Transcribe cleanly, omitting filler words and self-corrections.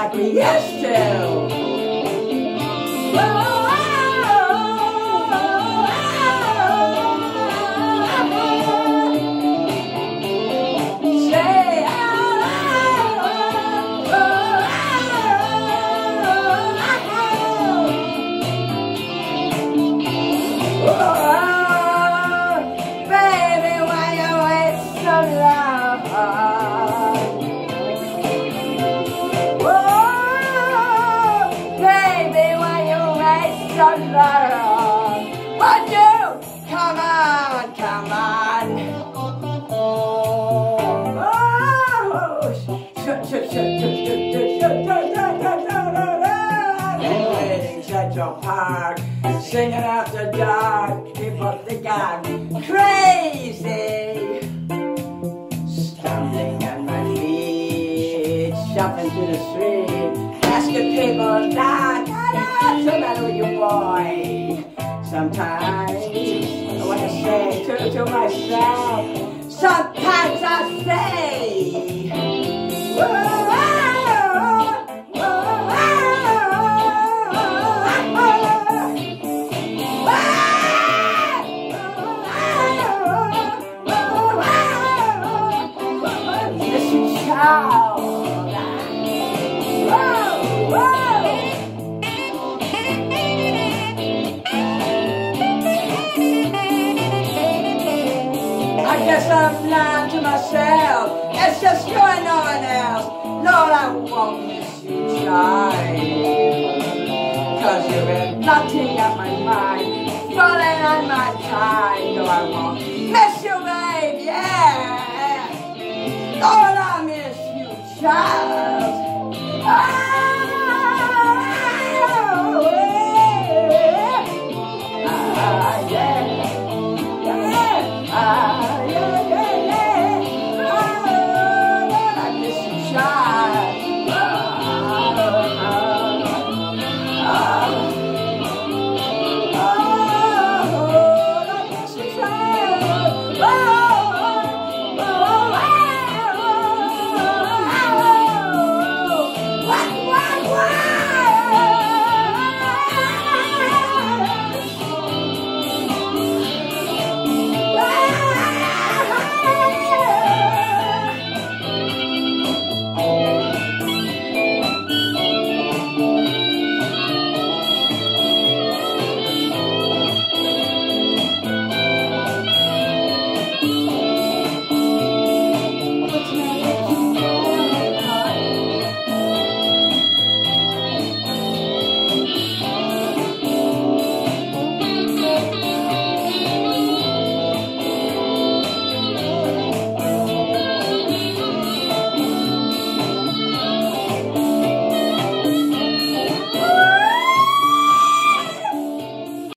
like we used to. Would you? Come on, come on. In Central Park, singing after dark, people think I'm crazy. Stumbling on my feet, shuffling through the street, asking people not to matter with you, boy. Sometimes I want to say to myself, sometimes I say, miss you, child. I guess I'm lying to myself. It's just you and no one else. Lord, I won't miss you, child. Cause you've been blotting out my mind, falling on my time. No, I won't miss you, babe, yeah. Lord, I miss you, child.